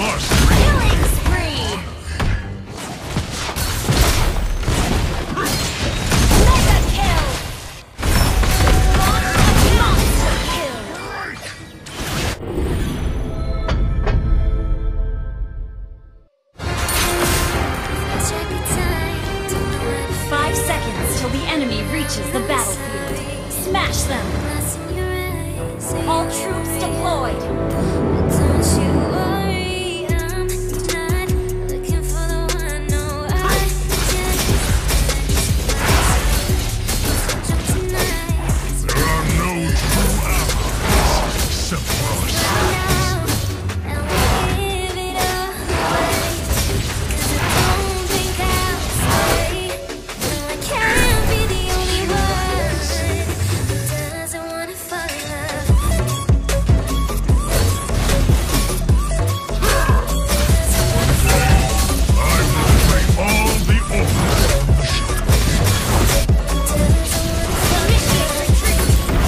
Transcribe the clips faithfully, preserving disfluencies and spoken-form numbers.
must Killing spree! Mega kill! Monster kill! Five seconds till the enemy reaches the battlefield. Smash them! All troops deployed! Don't you worry, I'm not looking for the one. No, I just tonight. There are no true allies except for ourselves. And we give it all away, 'cause I don't think I'll stay. No, I can't be the only one who doesn't wanna fall in love. I will obey all the orders of the ship. Initiate retreat!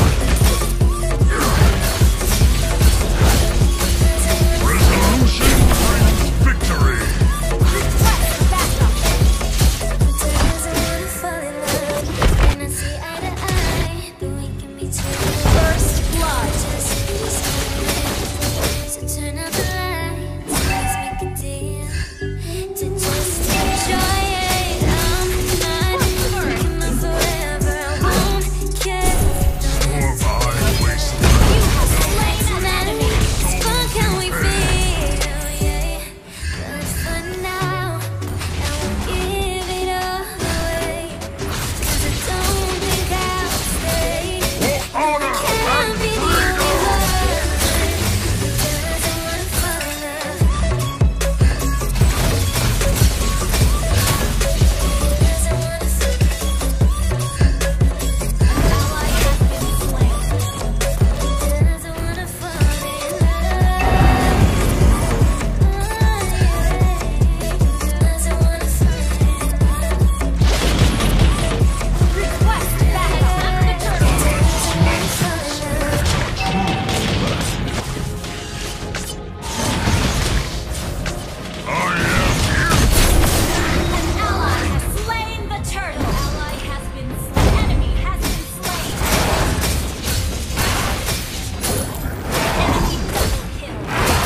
Resolution brings victory. Request backup! Doesn't wanna fall in love, and I see eye to eye, but we can be two. First blood! Just be silent. So turn out the lights, let's make a deal to just enjoy it. I'm not looking for forever. I won't care. Or by wasteland. You have slain an enemy! It's fun, can we feel? Yeah, but for now, I won't give it all away, 'cause I don't think I'll stay. For honor Can't and be the only freedom. one who doesn't wanna fall in love. Doesn't wanna fall in Ally has been slain. doesn't wanna fall in love. Doesn't wanna fall in love. Request backup! The turtle! I am here. An ally has slain the turtle! Ally has been slain. Enemy has been slain! Enemy double kill!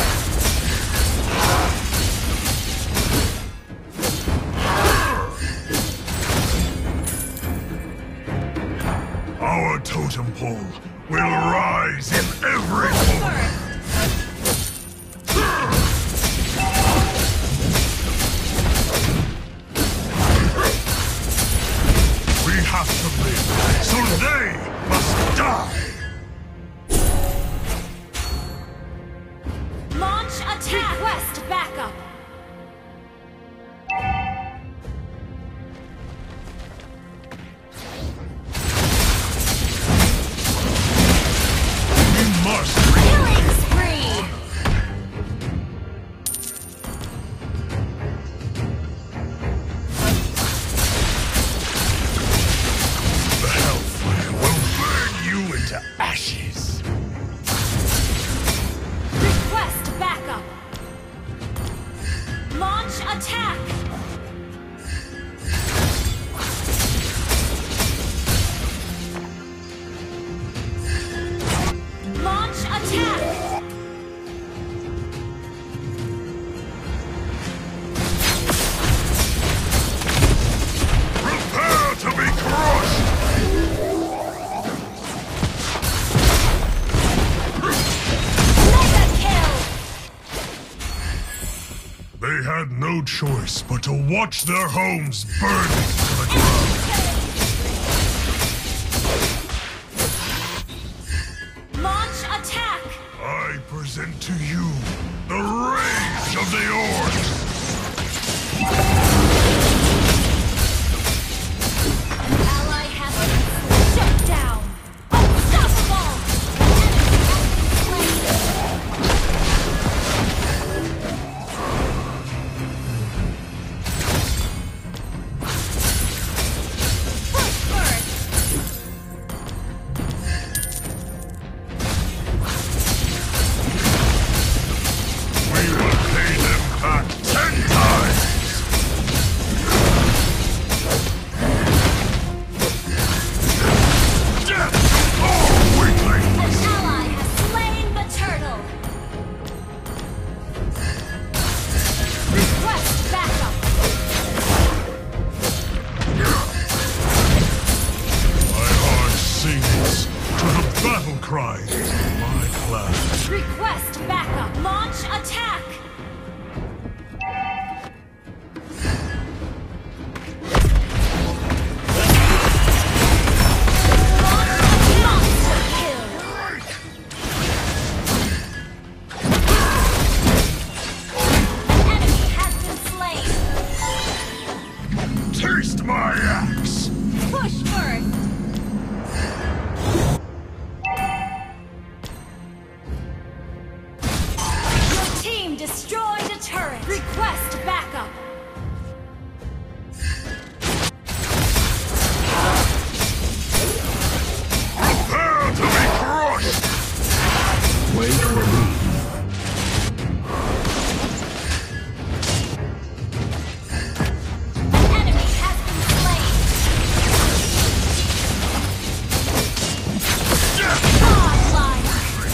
Our totem pole will rise in every corner. We have to live, so they must die. Launch attack! Request backup! We must Killing spree! the hellfire will burn you into ashes. Request backup! Launch attack! Launch attack! Prepare to be crushed. Mega kill! They had no choice but to watch their homes burn to the ground. Launch attack! I present to you the rage of the Orcs. Ally has been shut down! Unstoppable! Enemy has been slain! Push first! We will pay them Request backup. Launch attack. Monster kill. An enemy has been slain. Taste my axe! Push first. Your team destroyed a turret. Request backup. Prepare to be crushed! Wait for me. An enemy has been slain. Godlike.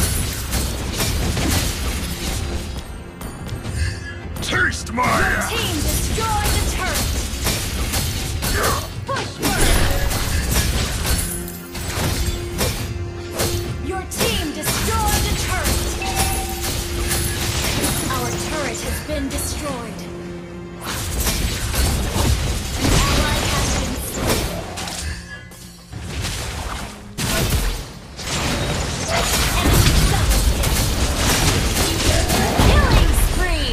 Taste my Your axe! team destroyed the turret. Push first. Your team destroyed the turret. Our turret has been destroyed. An ally has been slain. Enemy double kill. Killing spree.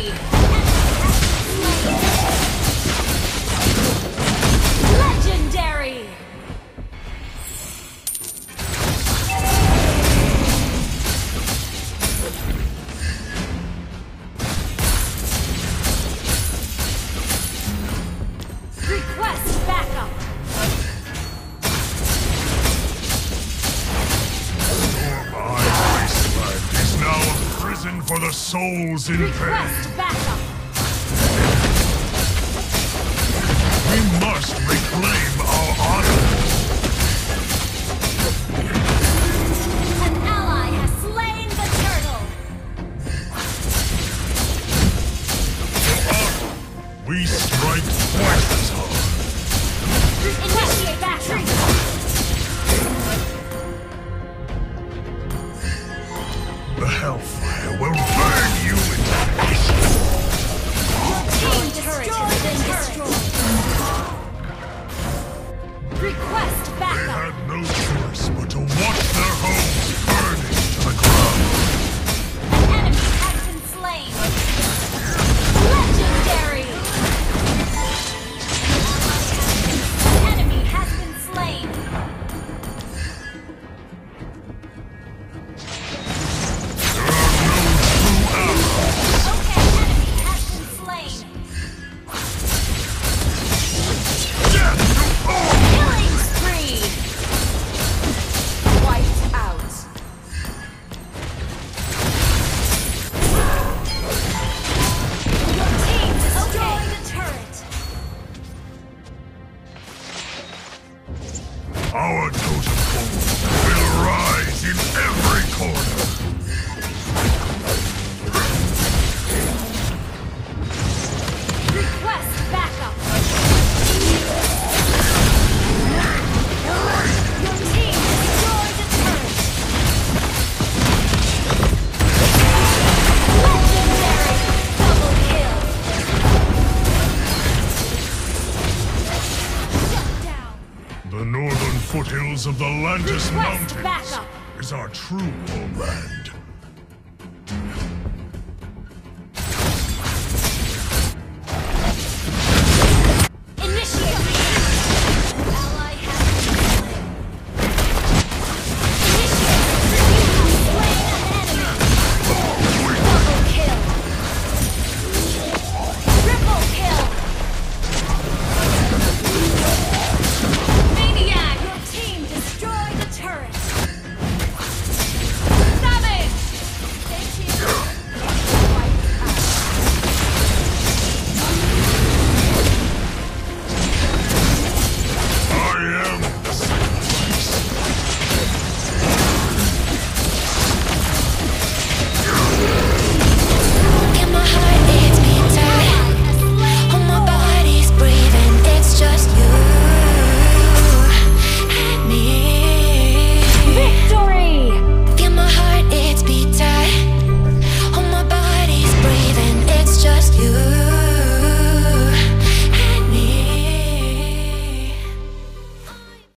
Legendary! Request backup! My wasteland is now a prison for the souls in pain. Request backup! We must reclaim our honor. An ally has slain the turtle! We strike twice as hard. Initiate battery! The hellfire will burn you into ashes. Team turret has been destroyed! Request They backup! had no choice but to watch their homes burning to the ground. An enemy has been slain! Legendary! An enemy has been slain! There are no true allies. Okay, enemy has been slain! Death to all! Killing spree! Wiped out. Your team destroyed a turret. Our totem pole will rise in every corner. Request backup. Your team destroyed a turret. Legendary double kill. Shut down. The northern foothills of the Lantis Request Mountains backup. is our true homeland.